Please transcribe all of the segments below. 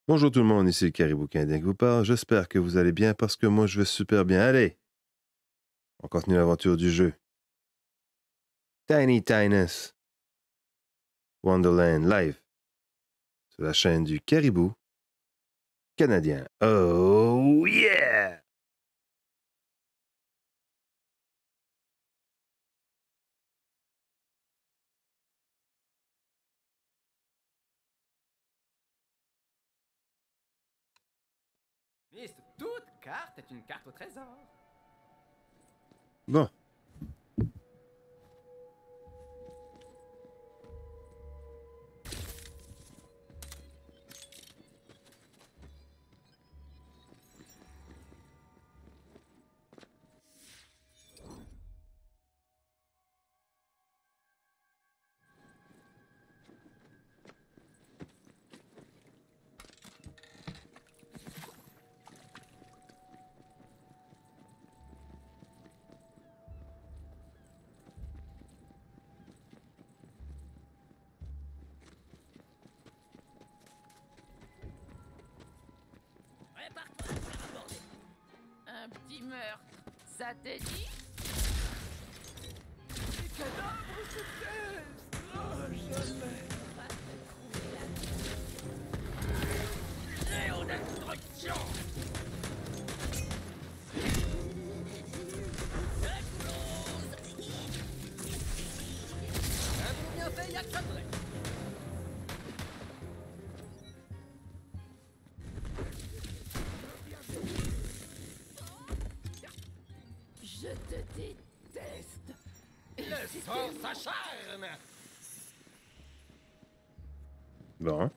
Bonjour tout le monde, ici le Caribou Canadien qui vous parle. J'espère que vous allez bien parce que moi je vais super bien. Allez, on continue l'aventure du jeu. Tiny Tinus Wonderland Live sur la chaîne du Caribou Canadien. Oh yeah! Mister, toute carte est une carte au trésor. Bon. Prépare-toi à faire aborder. Un petit meurtre, ça t'est dit? Les cadavres se taisent. Oh, jamais. Léo destruction! Un bon bienfait, y'a que ça de vrai. Je te déteste. Le sang s'acharne. Bon.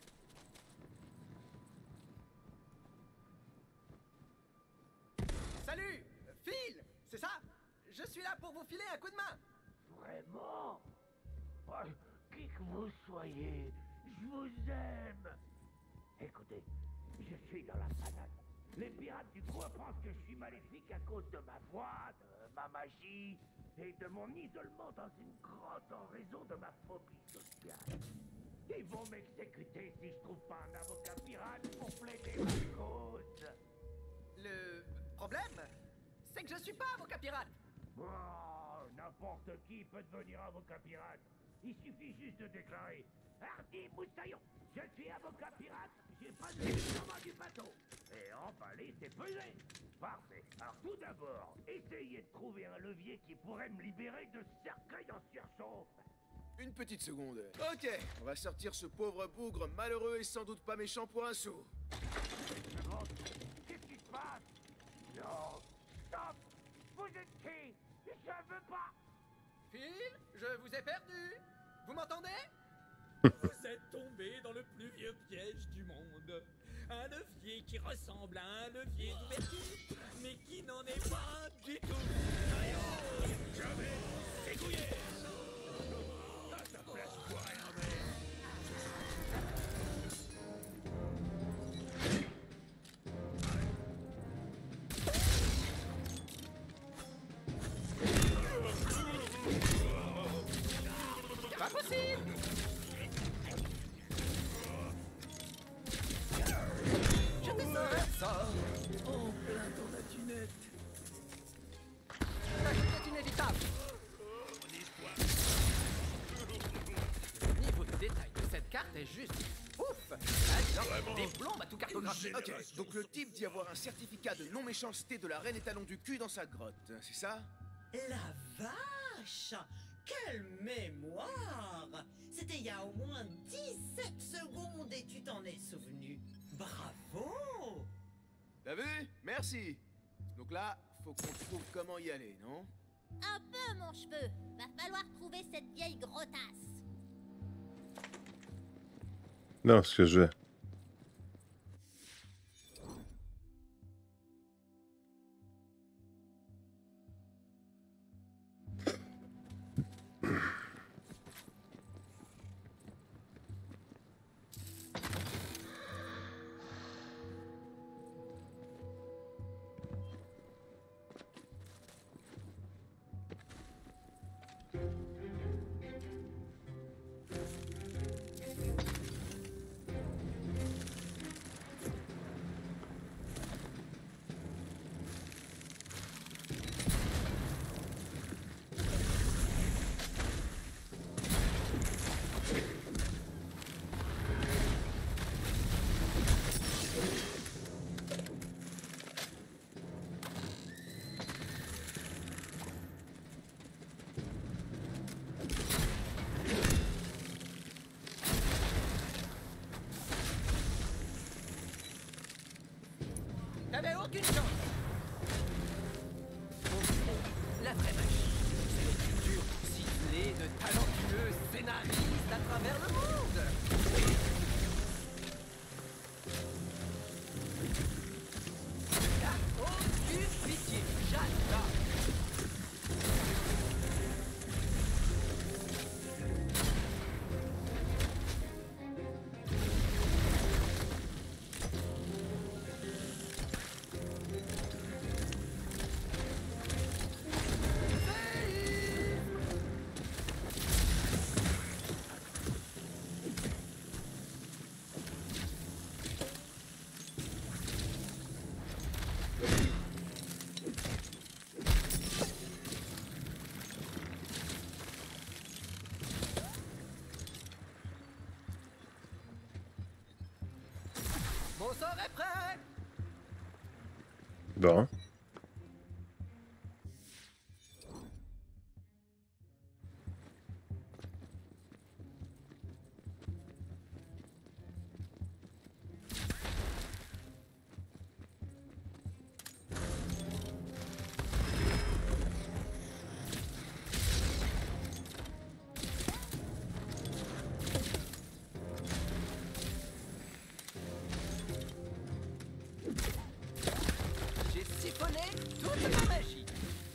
Salut, Phil, c'est ça? Je suis là pour vous filer un coup de main. Vraiment? Oh, qui que vous soyez, je vous aime. Écoutez, je suis dans la panade. Les pirates du coin pensent que je suis maléfique à cause de ma voix, de ma magie et de mon isolement dans une grotte en raison de ma phobie sociale. Ils vont m'exécuter si je trouve pas un avocat pirate pour plaider ma cause. Le problème, c'est que je suis pas avocat pirate. Oh, n'importe qui peut devenir avocat pirate. Il suffit juste de déclarer Hardy Moussaillon, je suis avocat pirate, j'ai pas de commande du bateau. Et emballé, c'est pesé. Parfait. Alors tout d'abord, essayez de trouver un levier qui pourrait me libérer de ce cercueil en surchauffe. Une petite seconde. Ok, on va sortir ce pauvre bougre malheureux et sans doute pas méchant pour un sou. Qu'est-ce qui se passe? Non, stop. Vous êtes qui? Je veux pas. Phil, je vous ai perdu. Vous m'entendez? Vous êtes tombé dans le plus vieux piège du monde. Un levier qui ressemble à un levier d'ouverture, mais qui n'en est pas du tout. Jamais égouillé. Ça place pour rien, mais... Pas possible. Je te sors. En plein dans la dunette. La chute est inévitable. Le niveau de détail de cette carte est juste ouf. Alors, des plombs à tout cartographier. Ok, donc le type dit avoir un certificat de non-méchanceté de la reine étalon du cul dans sa grotte, c'est ça? La vache! Quelle mémoire! C'était il y a au moins 17 secondes et tu t'en es souvenu. Bravo! T'as vu? Merci. Donc là, faut qu'on trouve comment y aller, non? Un peu, mon cheveu. Va falloir trouver cette vieille grottasse. Non, ce que je vais. aucune chance. La vraie magie, c'est l'écriture ciselée de talentueux scénaristes à travers le monde. Là, aucune pitié, j'adore. Mon sort est prêt. Bon. J'ai siphonné toute ma magie.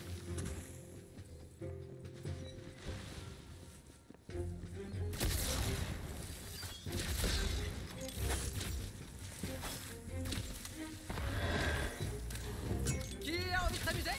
Qui a envie de s'amuser?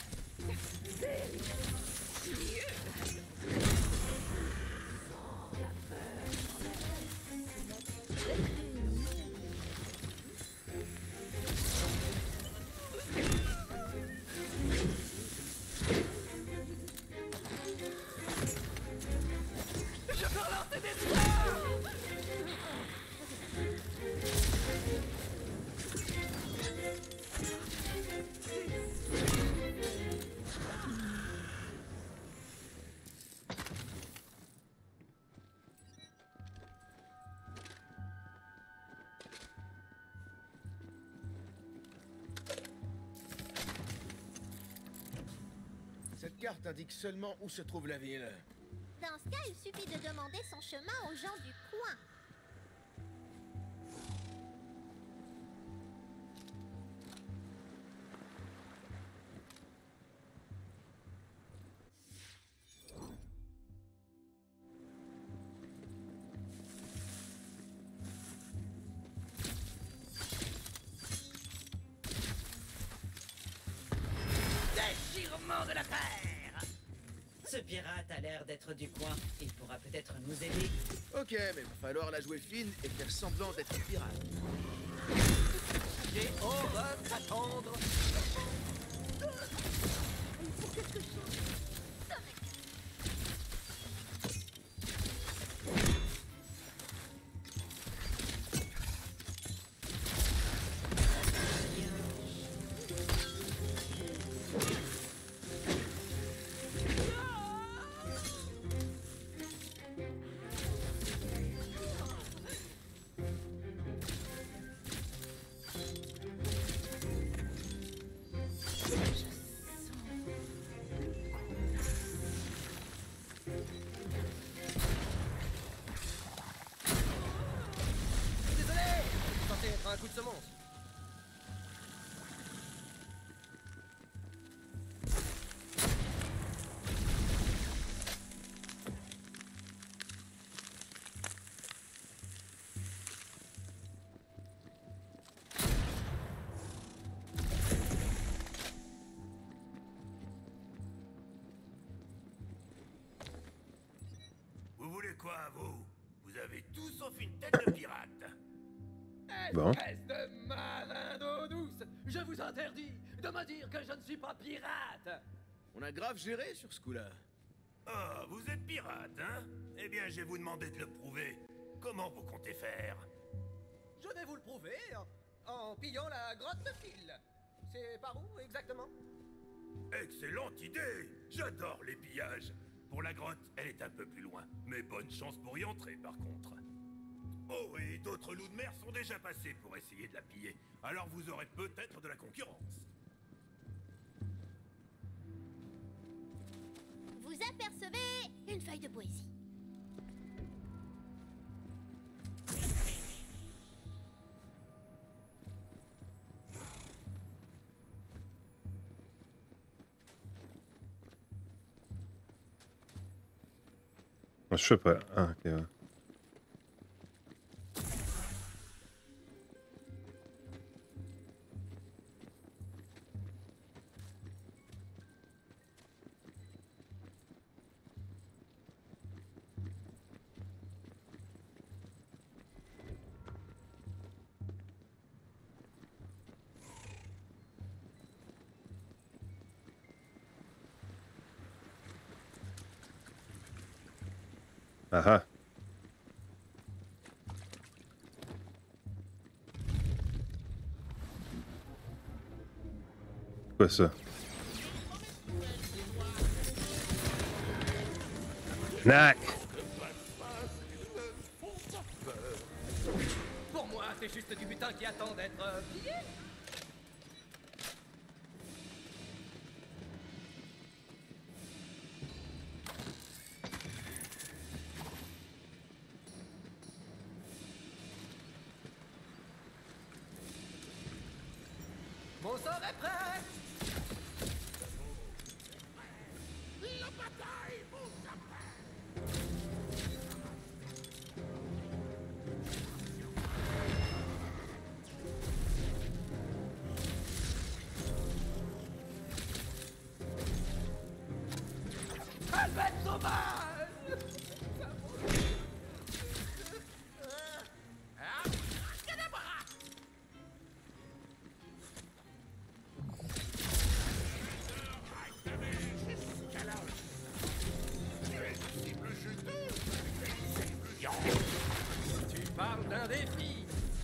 Je peux relancer des sorts. Cette carte indique seulement où se trouve la ville. Dans ce cas, il suffit de demander son chemin aux gens du coin. Déchirement de la terre. Ce pirate a l'air d'être du coin. Il pourra peut-être nous aider. Ok, mais va falloir la jouer fine et faire semblant d'être pirate. J'ai horreur d'attendre. Désolé, c'est censé être un coup de semonce. Vous voulez quoi, vous? Vous avez tout sauf une tête de pirate. Bon. Espèce de marin d'eau douce, je vous interdis de me dire que je ne suis pas pirate. On a grave géré sur ce coup-là. Ah, vous êtes pirate, hein? Eh bien, je vais vous demander de le prouver. Comment vous comptez faire? Je vais vous le prouver en pillant la grotte de fil. C'est par où exactement? Excellente idée! J'adore les pillages. Pour la grotte, elle est un peu plus loin. Mais bonne chance pour y entrer, par contre. Oh, et d'autres loups de mer sont déjà passés pour essayer de la piller. Alors vous aurez peut-être de la concurrence. apercevez une feuille de poésie. Je sais pas. Ah, ok, ouais. Ah ah. Quoi ça? Knack! Pour moi, c'est juste du butin qui attend d'être pillé. Mon sort est prêt. Elle va être sauvage. Tu parles d'un défi.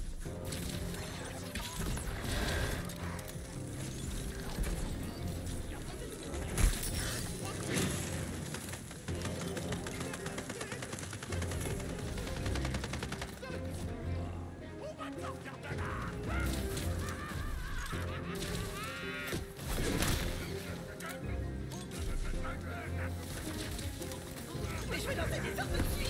Mais je vais lancer des sortes de suite.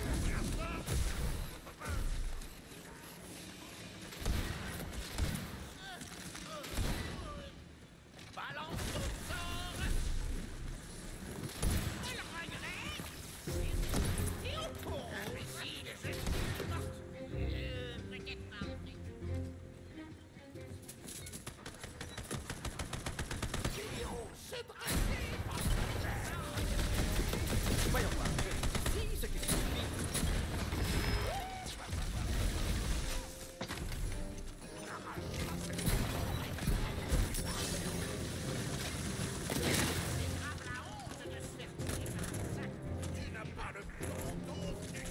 Balance ton sort. Elle regrette. Et on court. Ici, les ennemis mortes. T'inquiète pas, André. Kéo s'est dressé par voyons voir. Si, ce qui suffit. Tu n'as pas le plan d'autre.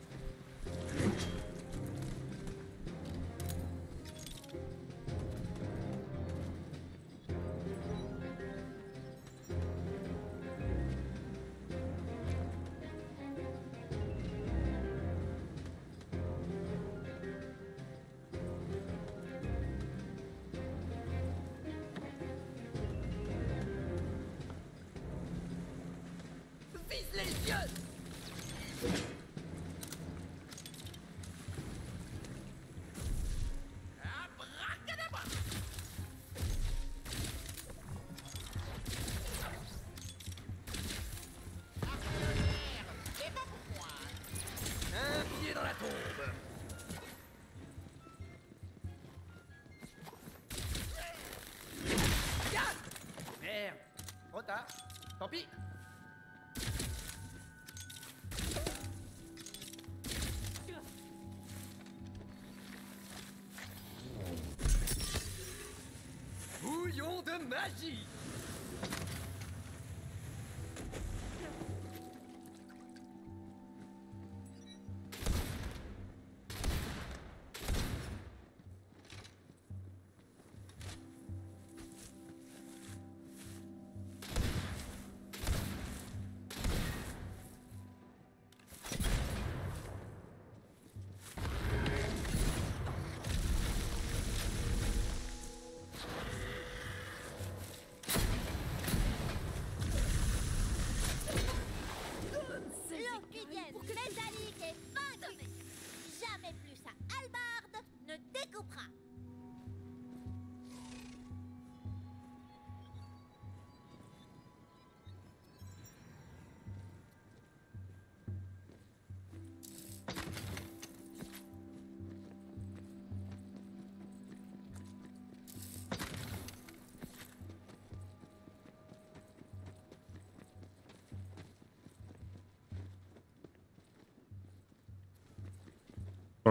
Vise les yeux. Abracadabra. C'est pas pour moi. Un pied dans la tombe. Yann! Merde. Trop tard. Tant pis. Bouillon de magie.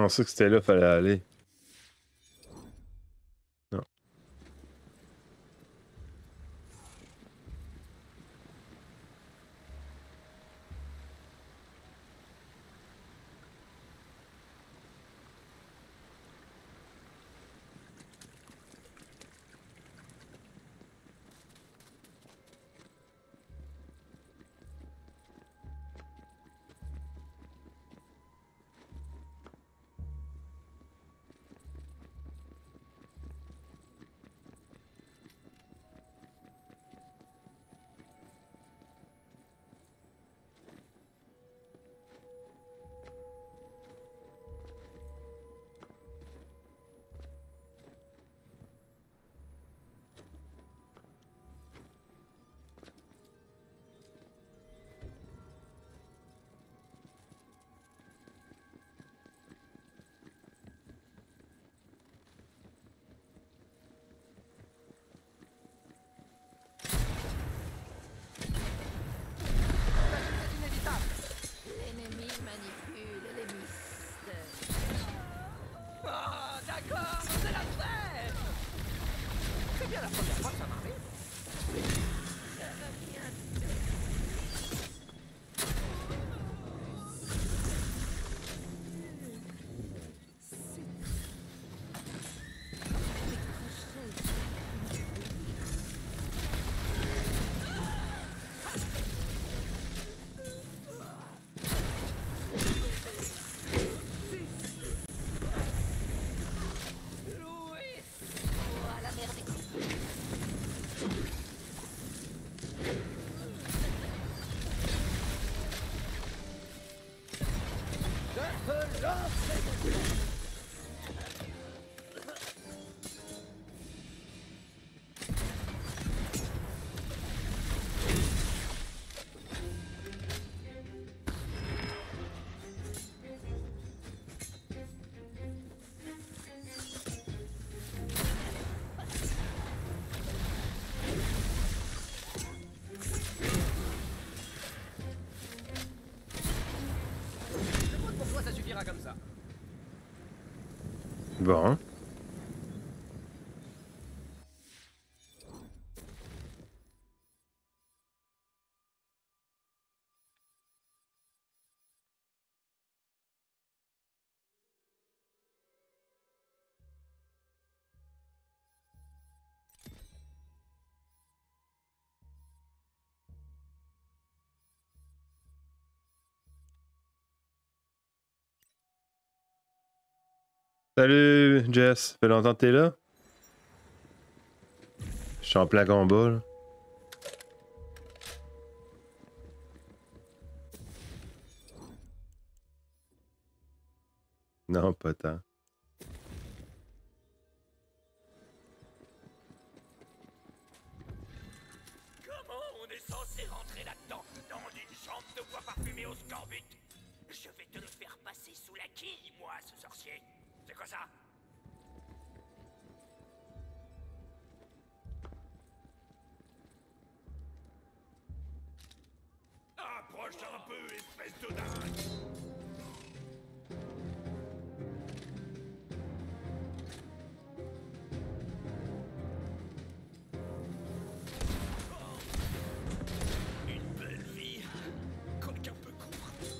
pensais que c'était là, fallait aller. Non. C'est inévitable. L'ennemi manipule les mystères. Ah, d'accord, c'est la fête. C'est bien la première fois que ça m'arrive. Louis, Oh, à la merde. je compte pour toi, ça suffira comme ça. Bon. Salut, Jess. Fait longtemps que t'es là? Je suis en plein combat, là. Non, pas tant. Comment on est censé rentrer là-dedans, dans une chambre de bois parfumé au scorbut? Je vais te le faire passer sous la quille, moi, ce sorcier. C'est quoi ça? Approche un peu, espèce de dingue! Une belle vie, quoique un peu courte.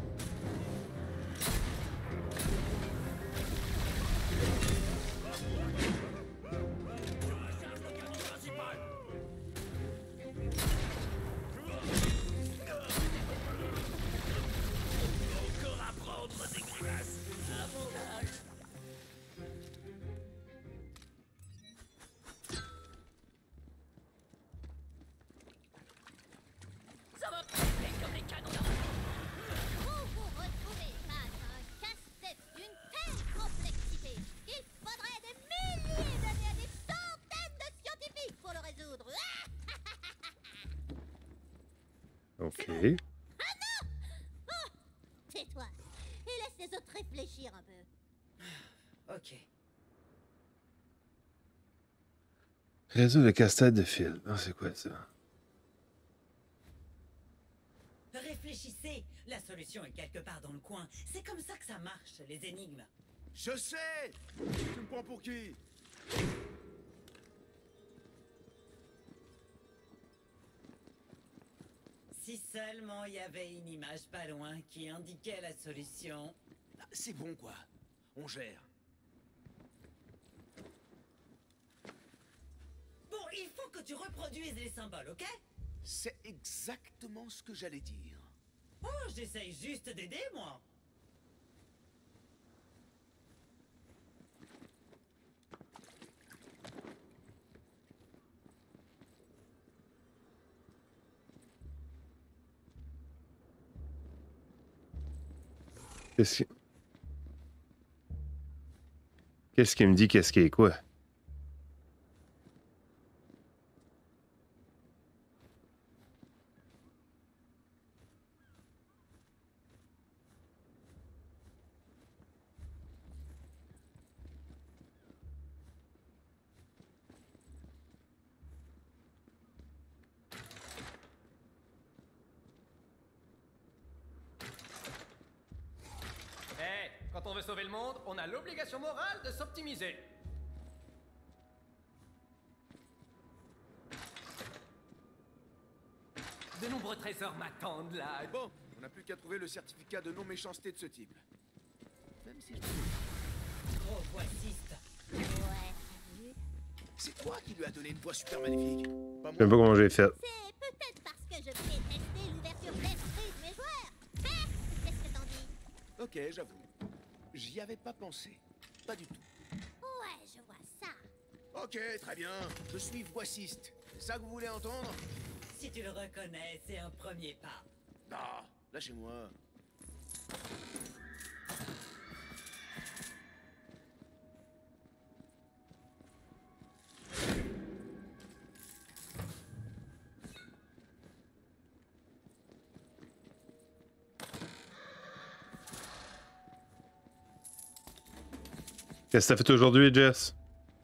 Encore apprendre des grimaces à mon âge. Ça va péter comme les canons d'armes. Pour vous retrouver face à un casse-tête d'une telle complexité, il faudrait des milliers d'années à des centaines de scientifiques pour le résoudre. OK. Ah non! Oh, tais-toi et laisse les autres réfléchir un peu. Ok. Réseau de casse-tête de fil. Ah, c'est quoi ça? Réfléchis. réfléchissez. La solution est quelque part dans le coin. C'est comme ça que ça marche, les énigmes. Je sais! Tu me prends pour qui? Si seulement il y avait une image pas loin qui indiquait la solution. Ah, c'est bon, quoi. On gère. Bon, il faut que tu reproduises les symboles, ok? C'est exactement ce que j'allais dire. Oh, j'essaye juste d'aider, moi. Qu'est-ce qui me dit qu'est-ce qui est quoi? Hé, quand on veut sauver le monde, on a l'obligation morale de s'optimiser. De nombreux trésors m'attendent là. Bon, on n'a plus qu'à trouver le certificat de non-méchanceté de ce type. Même si je... Gros voiciste. Ouais, t'as vu? C'est toi qui lui as donné une voix super magnifique. Pas Je sais pas moi. comment j'ai fait. C'est peut-être parce que je détestais l'ouverture d'esprit de mes joueurs. Hein? Qu'est-ce que t'en dis? Ok, j'avoue. J'y avais pas pensé. Pas du tout. Ouais, je vois ça. Ok, très bien. Je suis voiciste. C'est ça que vous voulez entendre? Si tu le reconnais, c'est un premier pas. Ah, lâchez-moi. Qu'est-ce que t'as fait aujourd'hui, Jess?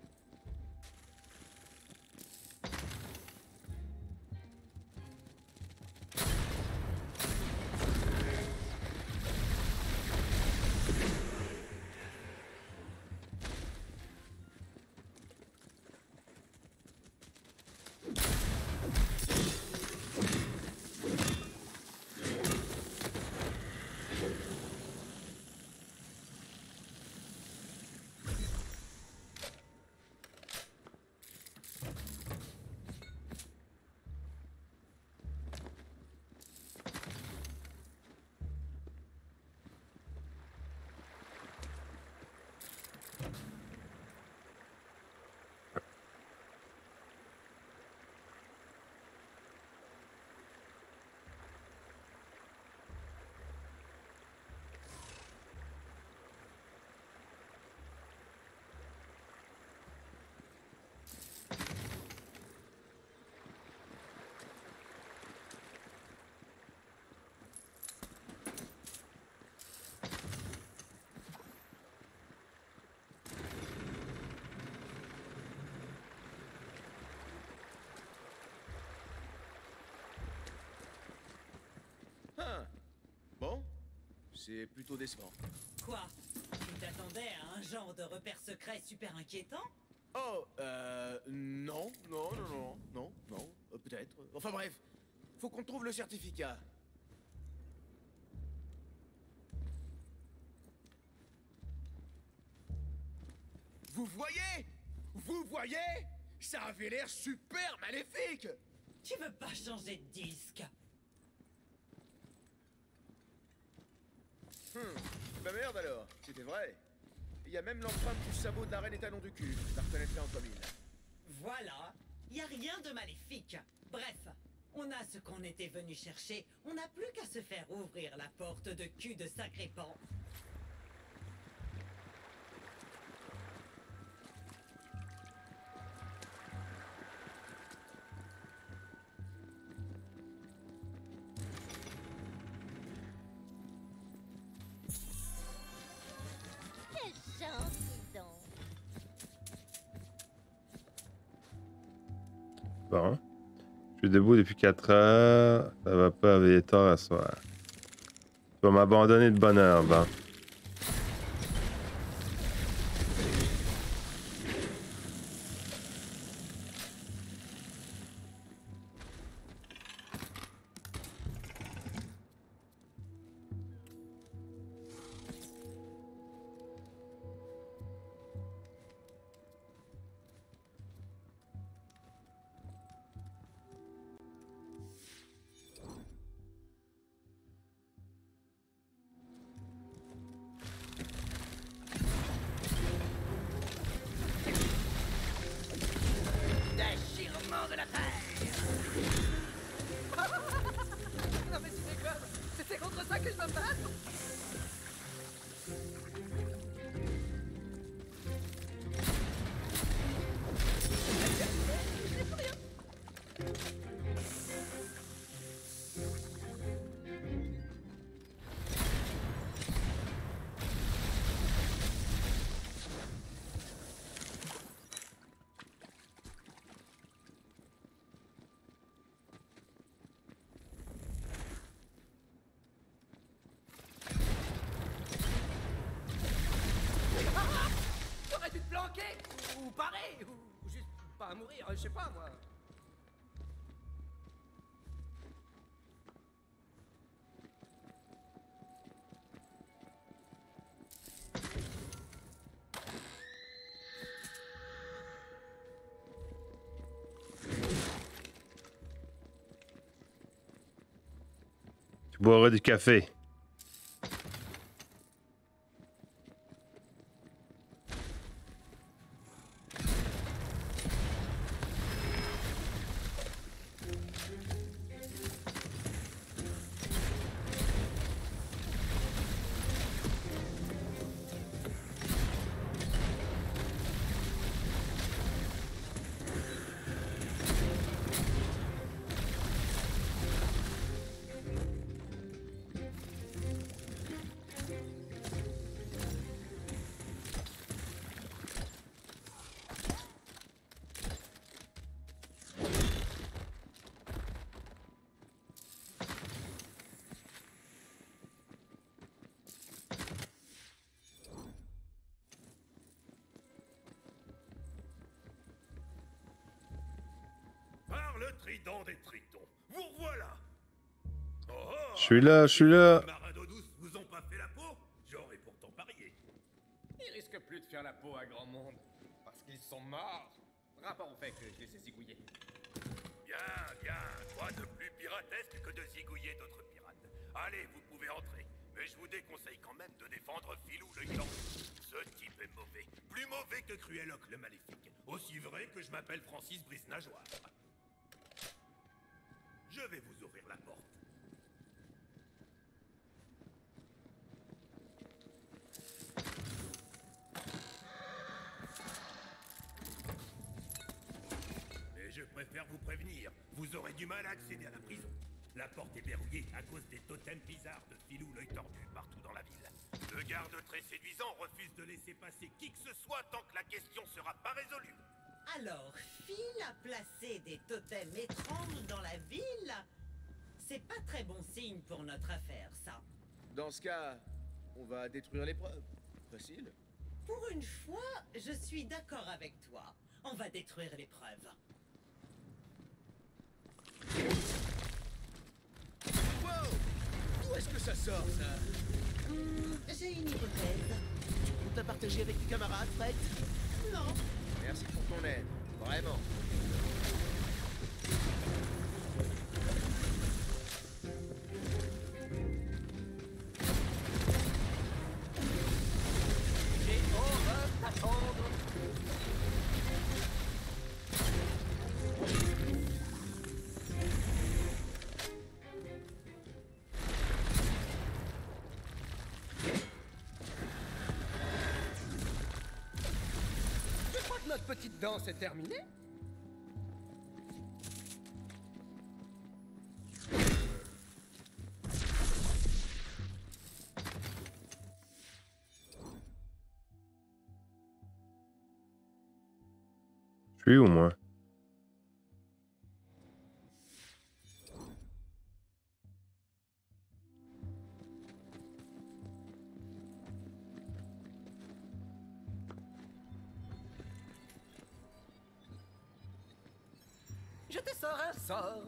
Ah. Bon, c'est plutôt décevant. Quoi? Tu t'attendais à un genre de repère secret super inquiétant? Oh, non, non, non, non, non, non, peut-être. Enfin bref, faut qu'on trouve le certificat. Vous voyez? Vous voyez? Ça avait l'air super maléfique! Tu veux pas changer de disque? Bah merde alors, c'était vrai. Il y a même l'empreinte du sabot de la reine étalon du cul. Je la reconnaîtrai entre mille. Voilà, y a rien de maléfique. Bref, on a ce qu'on était venu chercher. On n'a plus qu'à se faire ouvrir la porte de cul de sacré pan. Quelle chance, dis donc. Bon. Je suis debout depuis 4 heures. Ça va pas veiller tard à soir. Tu vas m'abandonner de bonne heure, ben. Déchirement de la terre. Non mais tu fais quoi? C'est contre ça que je me bats? T'aurais dû te planquer, ou parer, ou juste pas mourir, je sais pas moi. Tu boiras du café. Par le trident des tritons, vous revoilà. Oh, oh. Je suis là, je suis là. Les marins d'eau douce vous ont pas fait la peau? J'aurais pourtant parié. Ils risquent plus de faire la peau à grand monde, parce qu'ils sont morts. Rapport au fait que je les ai zigouillés. Bien, bien. Quoi de plus piratesque que de zigouiller d'autres pirates? Allez, vous pouvez entrer. Mais je vous déconseille quand même de défendre Filou le Gland. Ce type est mauvais. Plus mauvais que Crueloc le Maléfique. Aussi vrai que je m'appelle Francis Brise-Nageoire. Je vais vous ouvrir la porte. Mais je préfère vous prévenir, vous aurez du mal à accéder à la prison. La porte est verrouillée à cause des totems bizarres de Filou l'œil tordu partout dans la ville. Le garde très séduisant refuse de laisser passer qui que ce soit tant que la question sera pas résolue. Alors, Phil a placé des totems étranges dans la ville? C'est pas très bon signe pour notre affaire, ça. Dans ce cas, on va détruire les preuves. Facile. Pour une fois, je suis d'accord avec toi. On va détruire les preuves. Wow! D'où est-ce que ça sort, ça? J'ai une hypothèse. On t'a partagé avec tes camarades, Fred? Non. Merci pour ton aide. Vraiment. J'ai horreur d'attendre. Je crois que notre petite danse est terminée. Je suis où, moi? Je te sors un sort.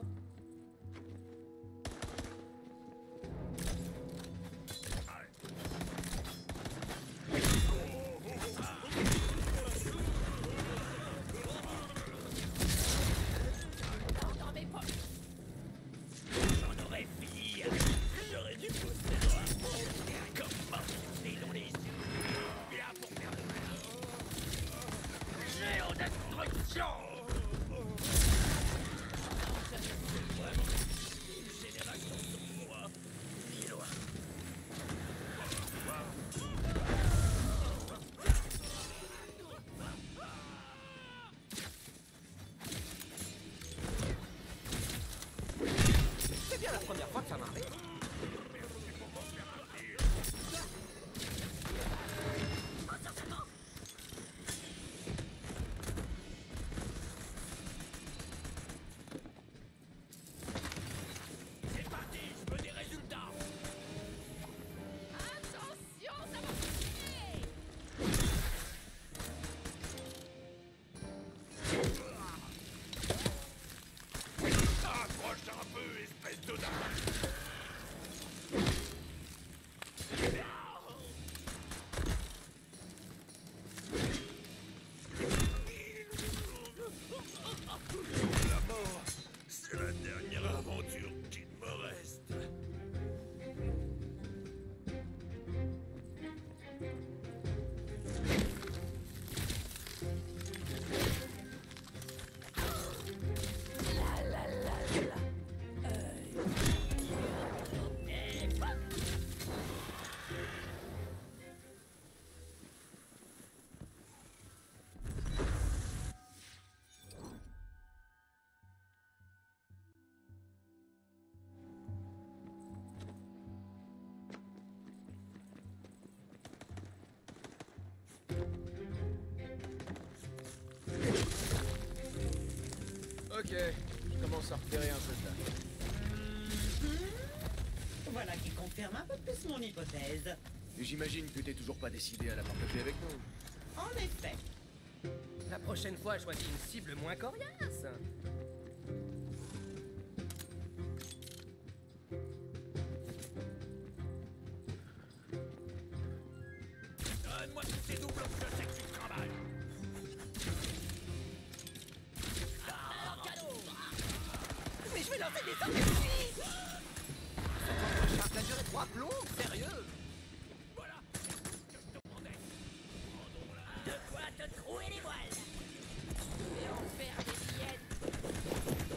Dans mes poches. J'en aurais fini. J'aurais dû pousser dans un pont. Comme m'enfoncer dans les yeux. Là pour faire Géodestruction. Génération sur moi. Milois. C'est bien la première fois que ça m'arrive. C'est parti, je veux des résultats. Attention, ça va piquer. Approche un peu, espèce de dingue. La mort, c'est la dernière aventure qu'il me reste. Ok, je commence à repérer un peu ça. Voilà qui confirme un peu plus mon hypothèse. Et j'imagine que t'es toujours pas décidé à la partager avec nous. En effet. La prochaine fois, choisis une cible moins coriace. Donne-moi tous ces doubles, je sais que tu te travailles. Mais je vais lancer des objectifs. Cette charge a duré 3 plombs, sérieux. Voilà, c'est ce que je te demandais. De quoi te trouer les voiles. Je vais en faire des billettes.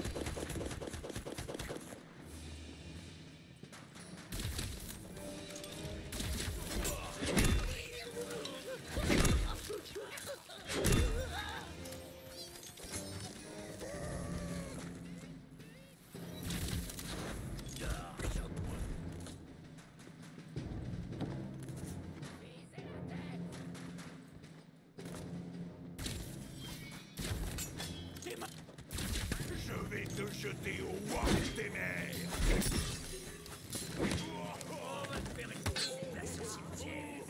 Je vais te jeter au war des mers. On va te faire une place au cimetière.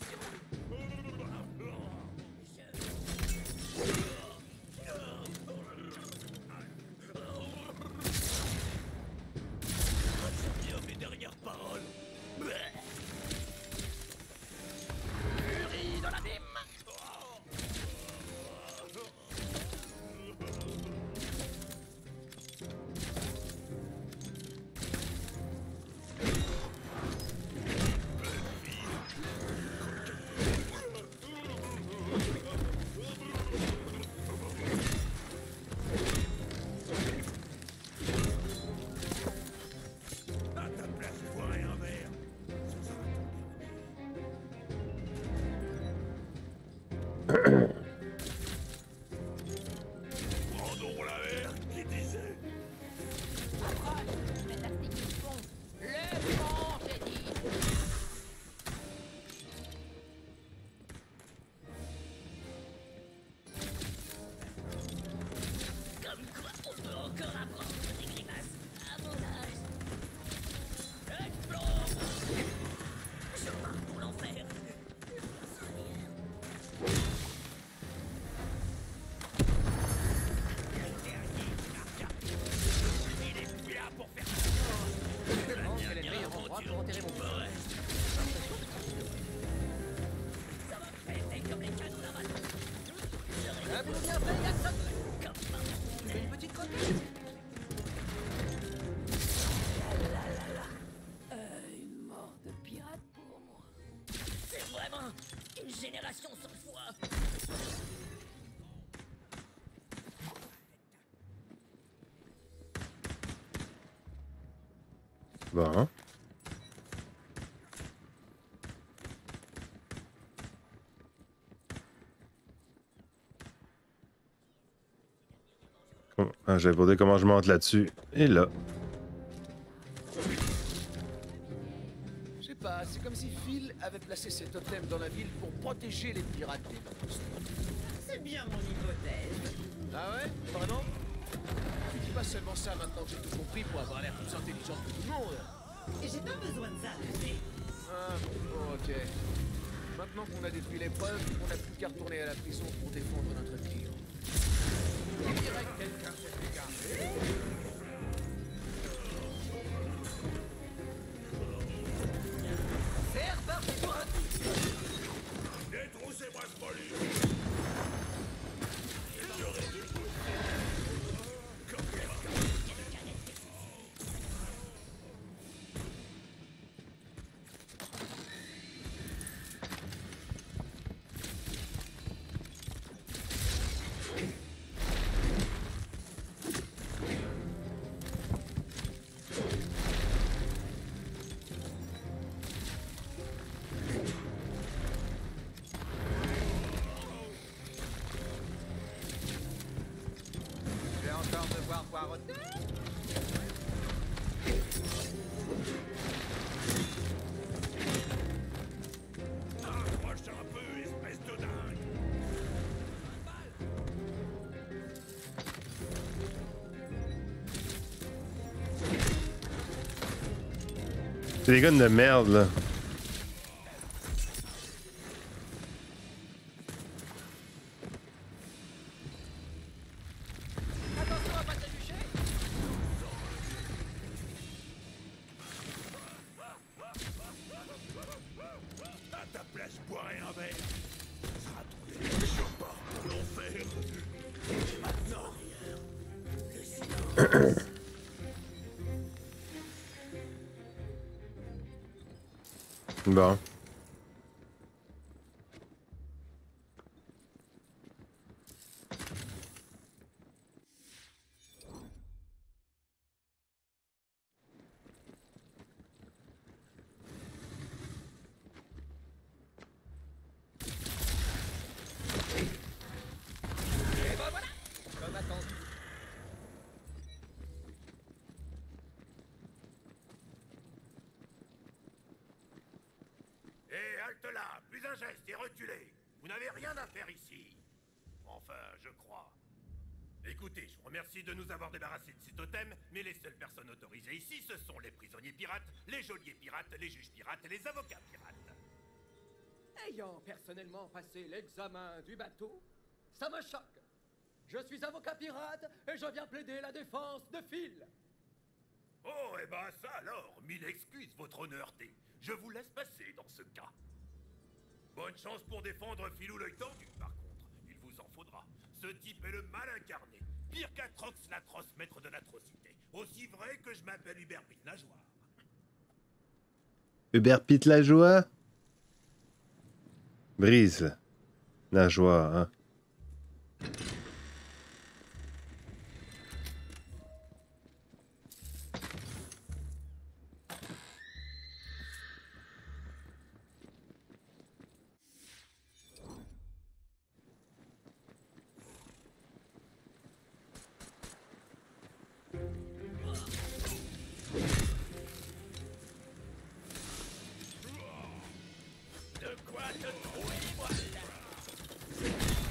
Retiens bien mes dernières paroles. Furie dans l'abîme. À ta place, je boirai un verre. Ce sera Rendons la mer qui disait. Approche, l'élastique du pont. Le pont, j'ai dit. Comme quoi on peut encore apprendre des grimaces à mon âge. Explose! Je pars pour l'enfer. Avez-vous bien fait, Jackson? Tu veux une petite croquette? Une mort de pirate pour moi. C'est vraiment une génération sans foi. Bon. Ah, j'avais demandé comment je monte là-dessus. Et là. Je sais pas, c'est comme si Phil avait placé ses totems dans la ville pour protéger les pirates des monstres. C'est bien mon hypothèse. Ah ouais? Vraiment? Tu dis pas seulement ça maintenant que j'ai tout compris pour avoir l'air plus intelligent que tout le monde. Et j'ai pas besoin de ça, tu sais. Ah, bon, ok. Maintenant qu'on a détruit les preuves, on n'a plus qu'à retourner à la prison pour défendre notre client. On dirait que quelqu'un s'est égaré. C'est reparti pour un tour. Détroussez-moi ce polis. Je vais encore devoir poireauter. Approche un peu, espèce de dingue. C'est des guns de merde, là. Attention à pas trébucher. À ta place, je boirai un verre. Ça sera tous les jours pour l'enfer. Et maintenant, Bon. Et ben voilà, comme attendu. hé, halte là, plus un geste et reculez. Vous n'avez rien à faire ici. Enfin, je crois. Écoutez, je vous remercie de nous avoir débarrassés de ces totems, mais les seules personnes autorisées ici, ce sont les prisonniers pirates, les geôliers pirates, les juges pirates et les avocats pirates. Ayant personnellement passé l'examen du bateau, ça me choque. Je suis avocat pirate et je viens plaider la défense de Phil. Oh, eh ben ça alors, mille excuses, votre honnêteté. Je vous laisse passer dans ce cas. Bonne chance pour défendre Philou l'œil tordu, par contre. Il vous en faudra. Ce type est le mal incarné. Pire qu'Atrox l'atroce maître de l'atrocité. Aussi vrai que je m'appelle Hubert Pitt Nageoire. Hubert Pitt Lajoie? Brise. Nageoire, hein. De quoi te trouver, voilà.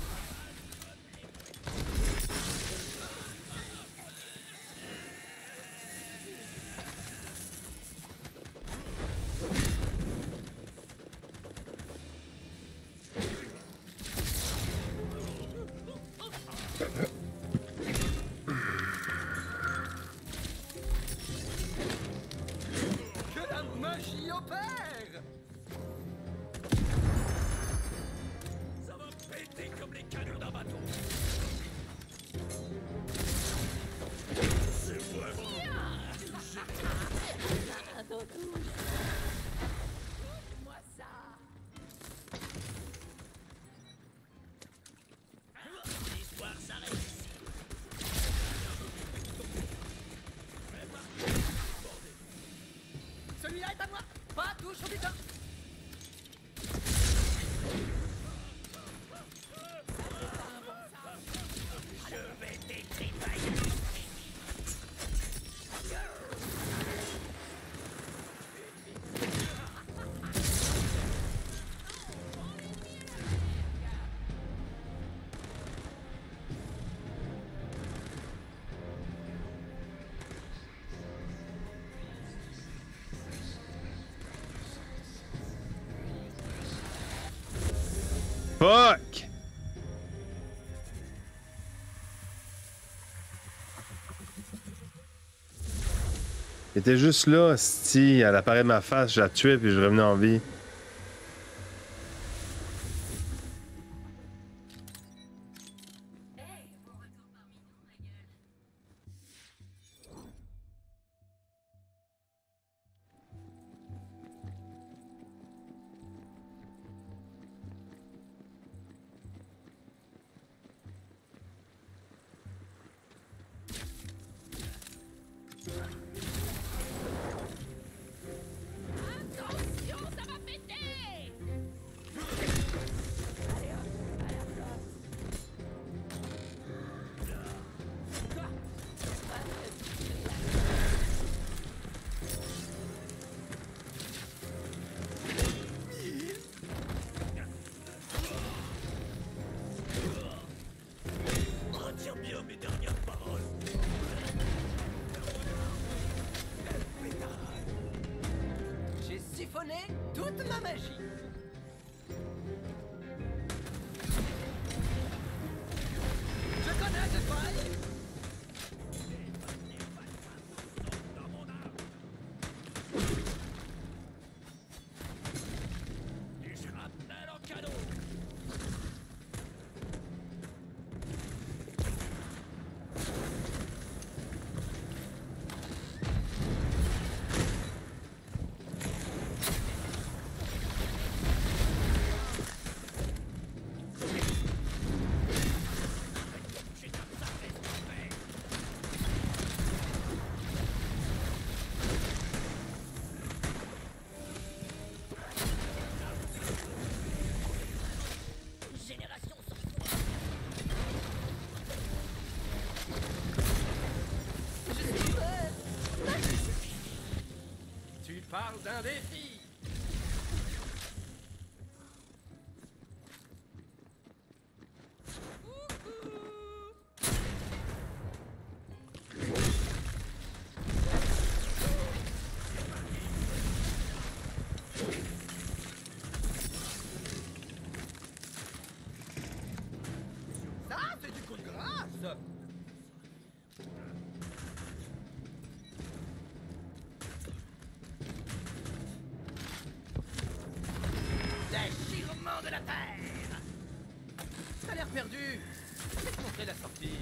Que la magie opère! Ça va péter comme les canons d'un bateau. Fuck! Elle était juste là, si elle apparaît de ma face, je la tuais puis je revenais en vie. Attention, ça va péter! Retiens bien mes dernières paroles. J'ai siphonné toute ma magie. Je connais cette faille. Du shrapnel en cadeau. Génération sans foi. Je suis prêt. Tu parles d'un défi. Ça, c'est du coup de grâce. Déchirement de la terre. T'as l'air perdu. Laisse montrer la sortie.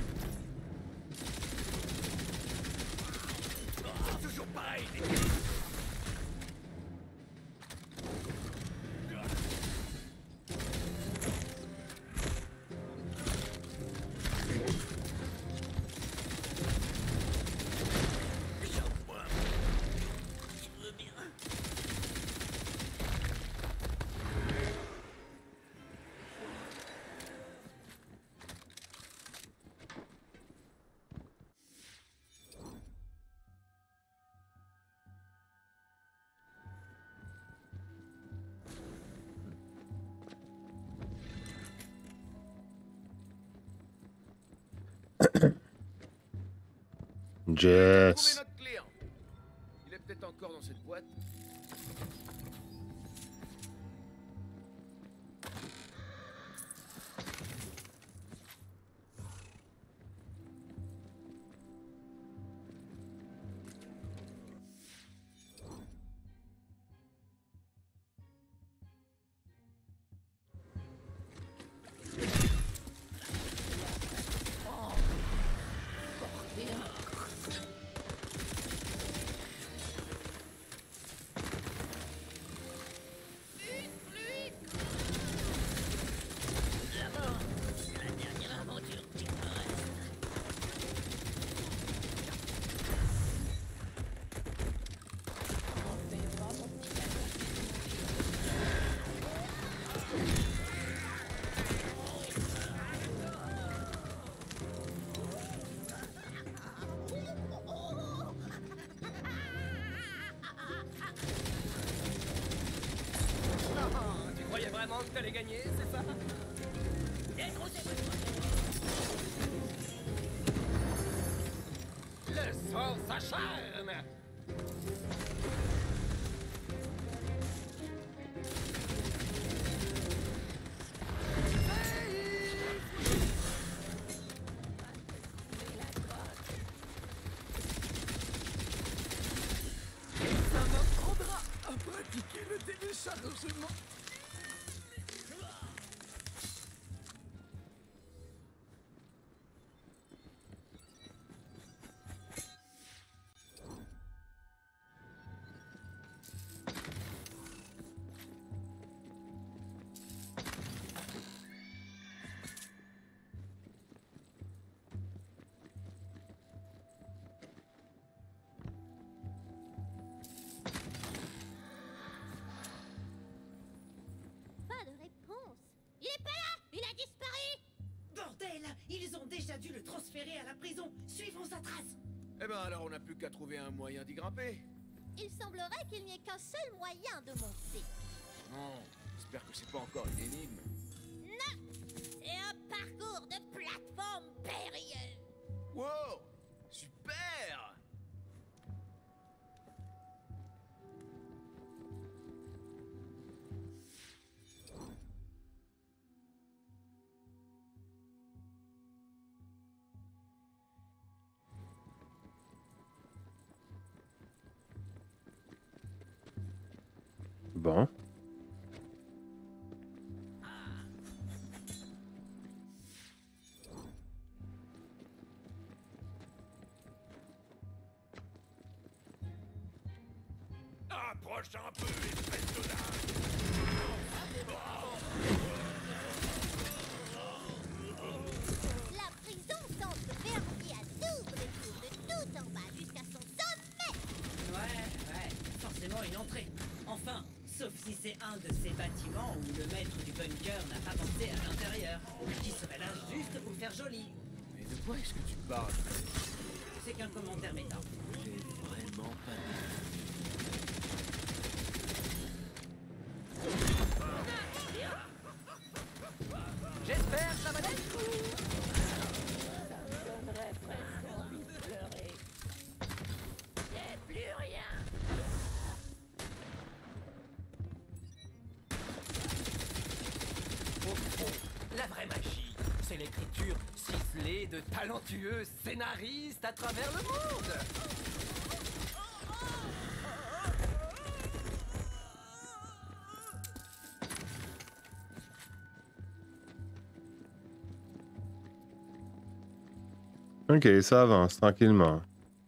Toujours pareil. Trouver Jess. notre client. Il est peut-être encore dans cette boîte. Tu croyais vraiment que t'allais gagner, c'est ça? Le sang s'acharne. dû le transférer à la prison. Suivons sa trace. Eh ben alors on n'a plus qu'à trouver un moyen d'y grimper. Il semblerait qu'il n'y ait qu'un seul moyen de monter. Non, j'espère que c'est pas encore une énigme. Non! C'est un parcours de plateforme périlleux. Wow! Super! Bon. Approche un peu, espèce de dingue. La prison semble verrouillée à double tour de tout en bas jusqu'à son sommet. Ouais, forcément une entrée. Enfin, sauf si c'est un de ces bâtiments où le maître du bunker n'a pas pensé à l'intérieur. Qui serait là juste pour faire joli. Mais de quoi est-ce que tu parles? C'est qu'un commentaire méta. J'ai vraiment pas J'espère que ça va être cool. Ça me donnerait presque envie de pleurer. J'ai plus rien. Au fond, la vraie magie, c'est l'écriture ciselée de talentueux scénaristes à travers le monde. Ok, ça avance tranquillement.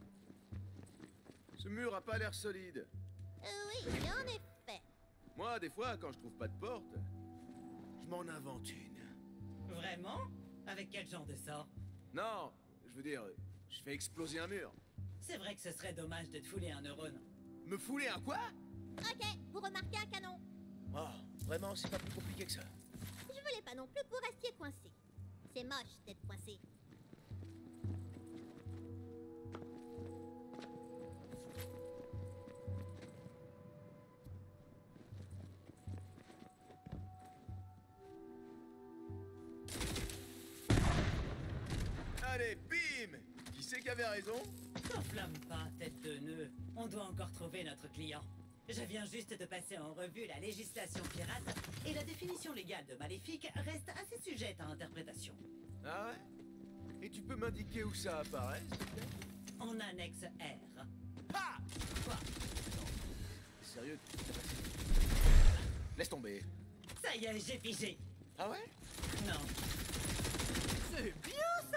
Ce mur a pas l'air solide. Oui, en effet. Moi, des fois, quand je trouve pas de porte, je m'en invente une. Vraiment? Avec quel genre de sort? Non, je veux dire, je fais exploser un mur. C'est vrai que ce serait dommage de te fouler un neurone. Me fouler un quoi? Ok, vous remarquez un canon. Oh, vraiment, c'est pas plus compliqué que ça. Je voulais pas non plus que vous restiez coincé. C'est moche d'être coincé. Allez, bim! Qui c'est qui avait raison? T'enflamme pas, tête de nœud. On doit encore trouver notre client. Je viens juste de passer en revue la législation pirate et la définition légale de maléfique reste assez sujette à interprétation. Ah ouais? Et tu peux m'indiquer où ça apparaît, s'il te plaît? En annexe R. Ha! Quoi? Sérieux? Laisse tomber. Ça y est, j'ai pigé. Ah ouais? Non. C'est bien ça.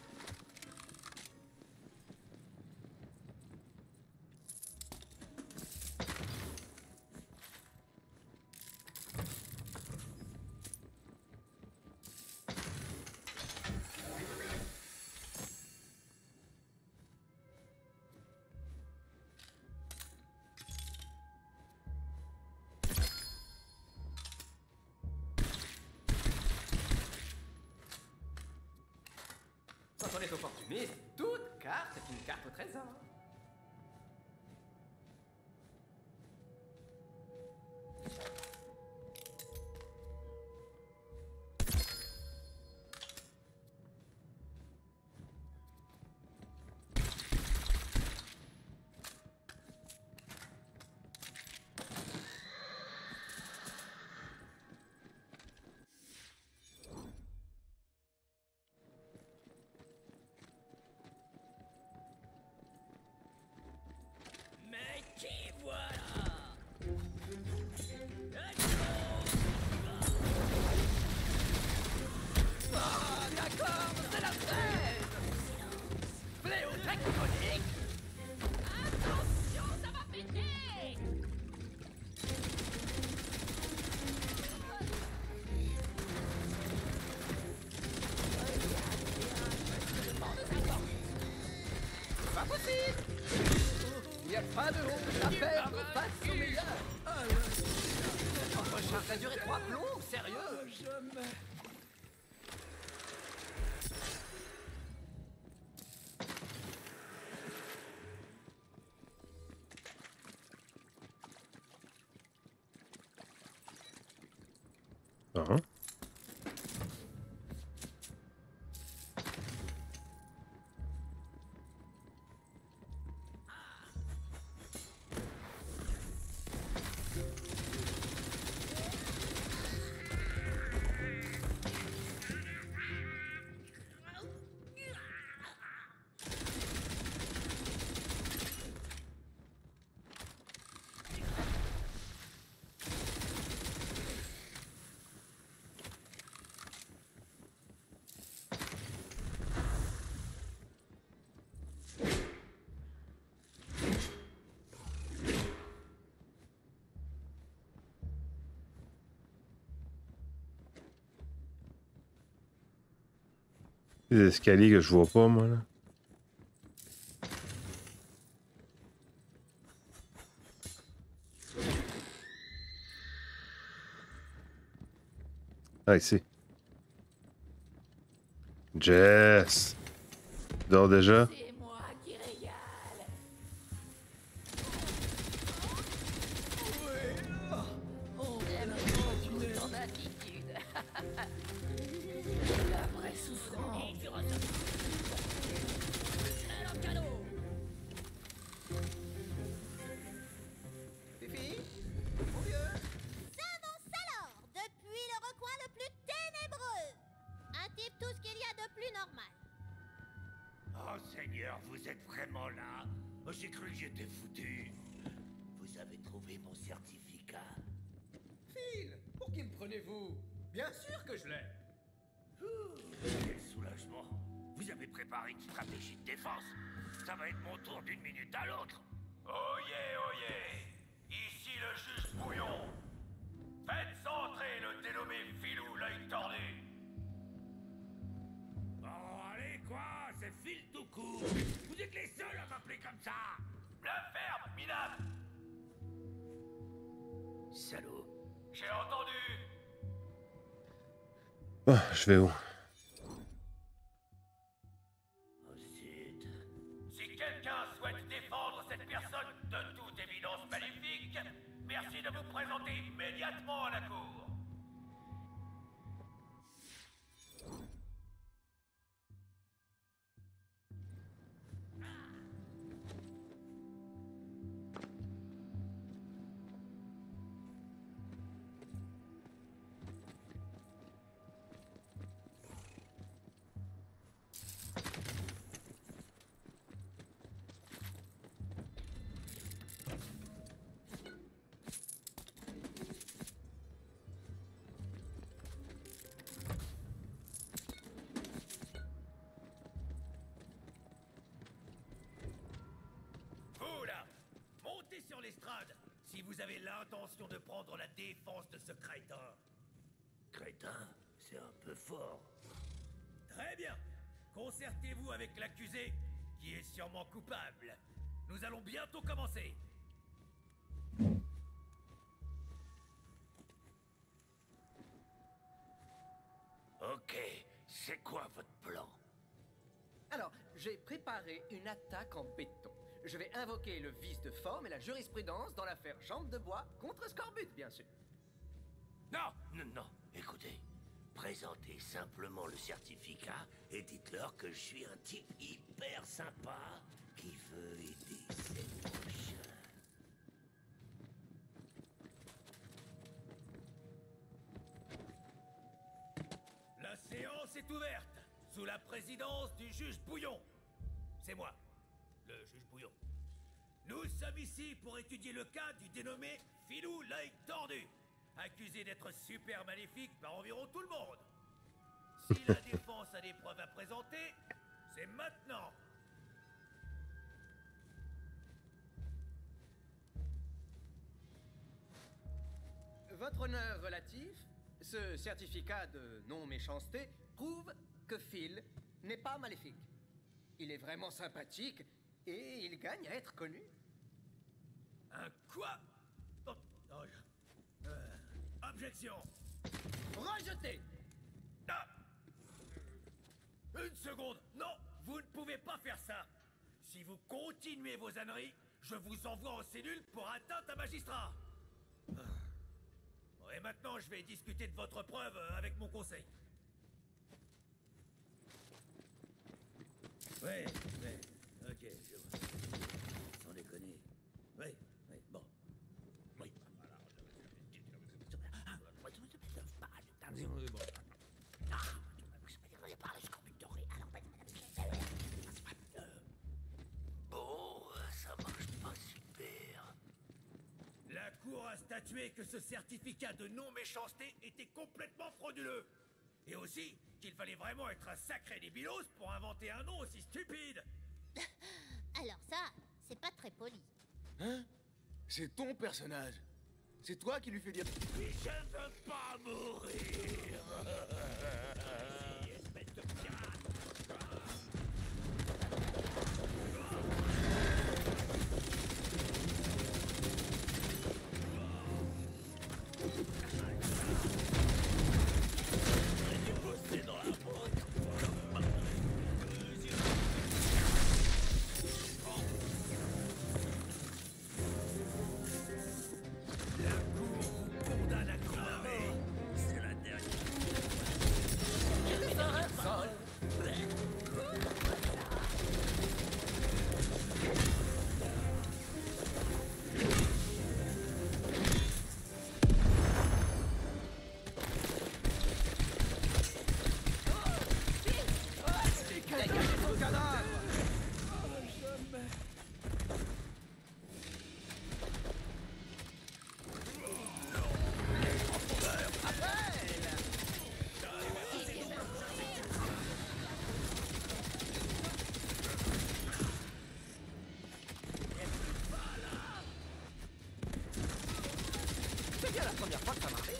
Quand on est opportuniste, toute carte est une carte au trésor. Mais qui voilà? Ah, d'accord, c'est la fête. Fléau tectonique. Attention, ça va péter! Pas possible. Il n'y a pas de honte à perdre face au meilleur. Votre charge a duré 3 plombs, sérieux? Des escaliers que je vois pas, moi, là. Ah, ici. Jess! Tu dors déjà? C'est moi qui régale. J'aime beaucoup ton attitude. La vraie souffrance. Excellent cadeau. Fifi? Mon vieux? S'avance alors, depuis le recoin le plus ténébreux. Un type tout ce qu'il y a de plus normal. Oh Seigneur, vous êtes vraiment là? Oh, j'ai cru que j'étais foutu. Vous avez trouvé mon certificat? Phil, pour qui me prenez-vous? Bien sûr que je l'ai. Quel soulagement. Vous avez préparé une stratégie de défense. Ça va être mon tour d'une minute à l'autre. Oyez. Ici le juge Bouillon. Faites entrer le dénommé Filou l'œil tordu. Oh, allez quoi? C'est Phil tout court. Vous êtes les seuls à m'appeler comme ça. La ferme, minable. Salaud. J'ai entendu. Ah, je vais où? Oh zut. Si quelqu'un souhaite défendre cette personne de toute évidence maléfique, merci de vous présenter immédiatement à la cour. Vous là, montez sur l'estrade si vous avez l'intention de prendre la défense de ce crétin. Crétin, c'est un peu fort. Très bien. Concertez-vous avec l'accusé, qui est sûrement coupable. Nous allons bientôt commencer. Ok, c'est quoi votre plan? Alors, j'ai préparé une attaque en béton. Je vais invoquer le vice de forme et la jurisprudence dans l'affaire Jambe de Bois contre Scorbut, bien sûr. Non, écoutez. Présentez simplement le certificat et dites-leur que je suis un type hyper sympa qui veut aider ses prochains. La séance est ouverte, sous la présidence du juge Bouillon. C'est moi, le juge Bouillon. Nous sommes ici pour étudier le cas du dénommé Filou l'œil tordu, accusé d'être super maléfique par environ tout le monde. Si la défense a des preuves à présenter, c'est maintenant. Votre honneur relatif, ce certificat de non-méchanceté prouve que Phil n'est pas maléfique. Il est vraiment sympathique et il gagne à être connu. Un quoi? Objection. Rejeté! Ah. Une seconde. Non, vous ne pouvez pas faire ça. Si vous continuez vos âneries, je vous envoie en cellule pour atteinte à magistrat. Et maintenant, je vais discuter de votre preuve avec mon conseil. Ouais, ok, je vois. Sans déconner. Ouais, bon. Oui. Bon, ça marche pas super. La cour a statué que ce certificat de non-méchanceté était complètement frauduleux. Et aussi qu'il fallait vraiment être un sacré débilos pour inventer un nom aussi stupide. Alors ça, c'est pas très poli. Hein? C'est ton personnage. C'est toi qui lui fais dire... Je veux pas mourir. Espèce de pirate. crois que ça marche.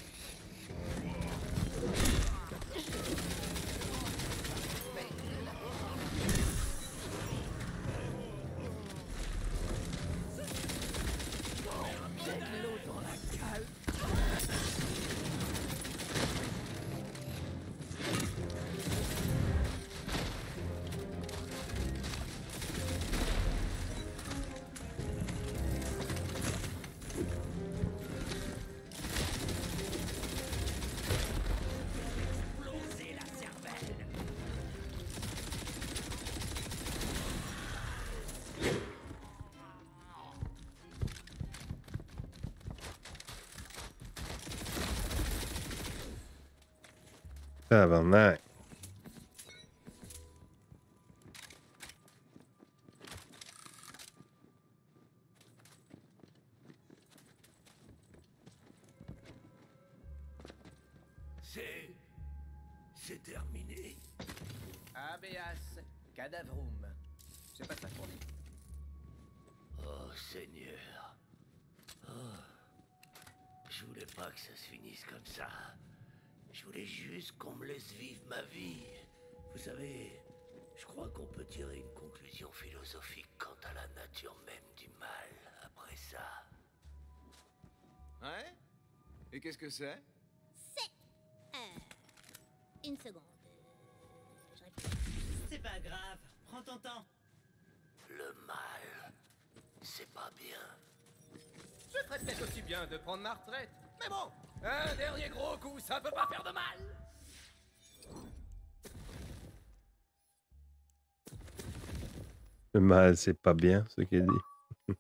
Tabarnak. C'est terminé. Habeas cadavrum. C'est pas ça qu'on dit. Oh, Seigneur. Oh. Je voulais pas que ça se finisse comme ça. Je voulais juste qu'on me laisse vivre ma vie. Vous savez, je crois qu'on peut tirer une conclusion philosophique quant à la nature même du mal après ça. Ouais? Et qu'est-ce que c'est? C'est... Une seconde. Je réfléchis. C'est pas grave, prends ton temps. Le mal, c'est pas bien. Je ferais peut-être aussi bien de prendre ma retraite. Mais bon, un dernier gros coup, ça peut pas faire de mal. Le mal, c'est pas bien, ce qu'il dit.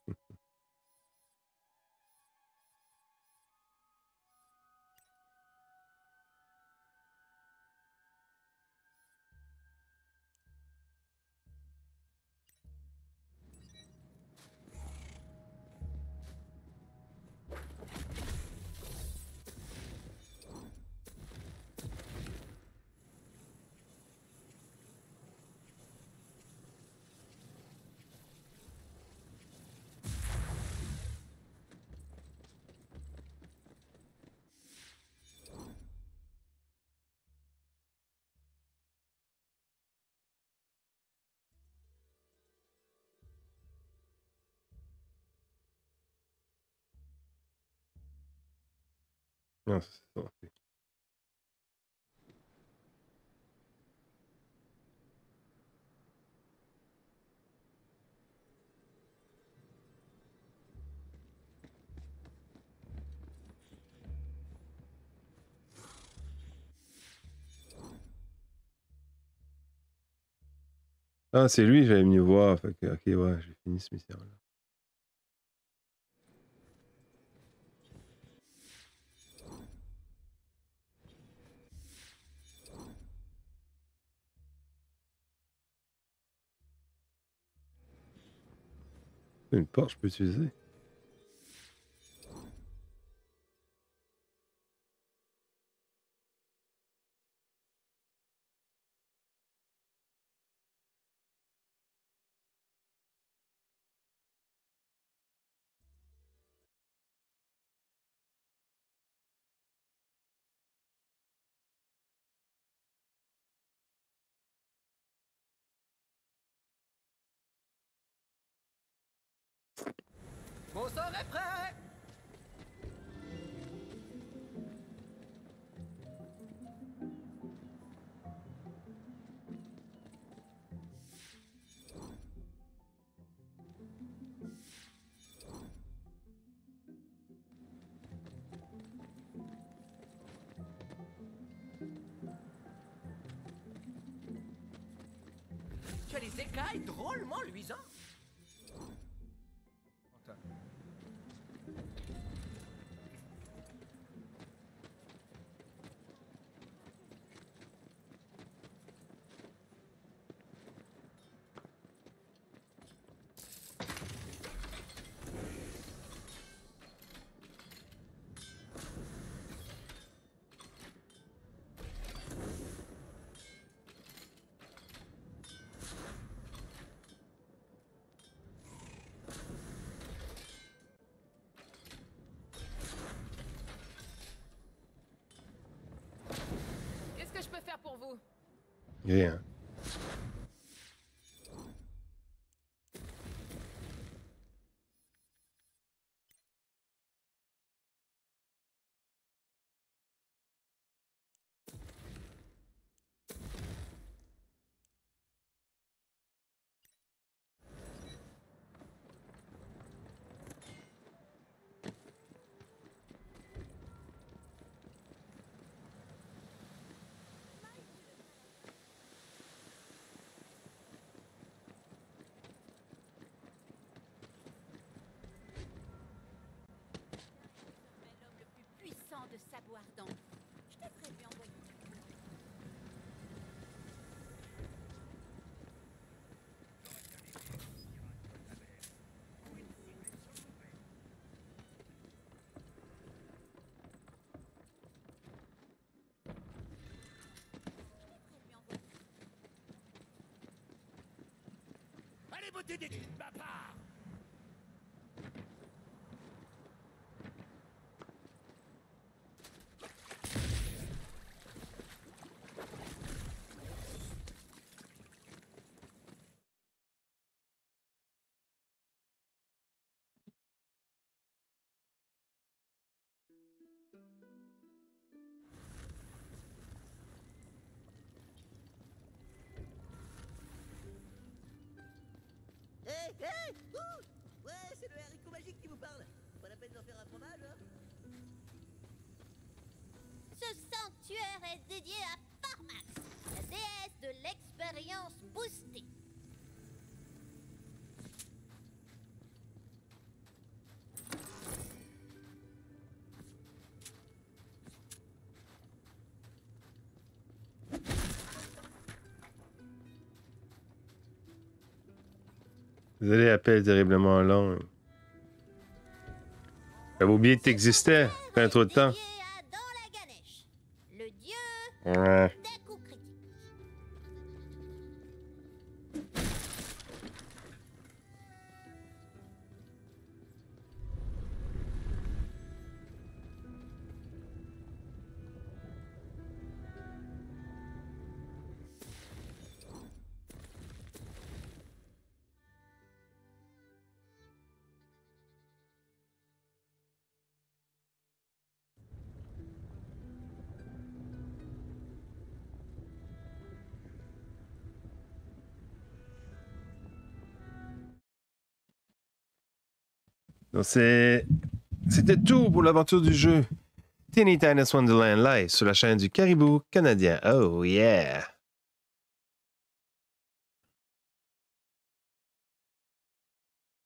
Non, c'est ça. Ok. Ah, c'est lui, j'avais venu voir. Fait que, ok, ouais, j'ai fini ce mission-là. Une porte, je peux utiliser. Mon sort est prêt. Tu as les écailles drôlement luisants. pour vous. Rien. L'homme le plus puissant de sabot ardent. Je devrais lui envoyer. Allez, botter des de ma part. Hé, hé, ouh. Ouais, c'est le haricot magique qui vous parle. Pas la peine d'en faire un fromage, hein. Ce sanctuaire est dédié à Parmax, la déesse de l'expérience boostée. Désolé, appel terriblement long. J'avais oublié que t'existais. Ça fait trop de temps. Dédié à Dans la Ganesh, le dieu Ouais. des coups critiques. Donc c'était tout pour l'aventure du jeu Teeny Tina's Wonderland Live sur la chaîne du Caribou canadien. Oh yeah!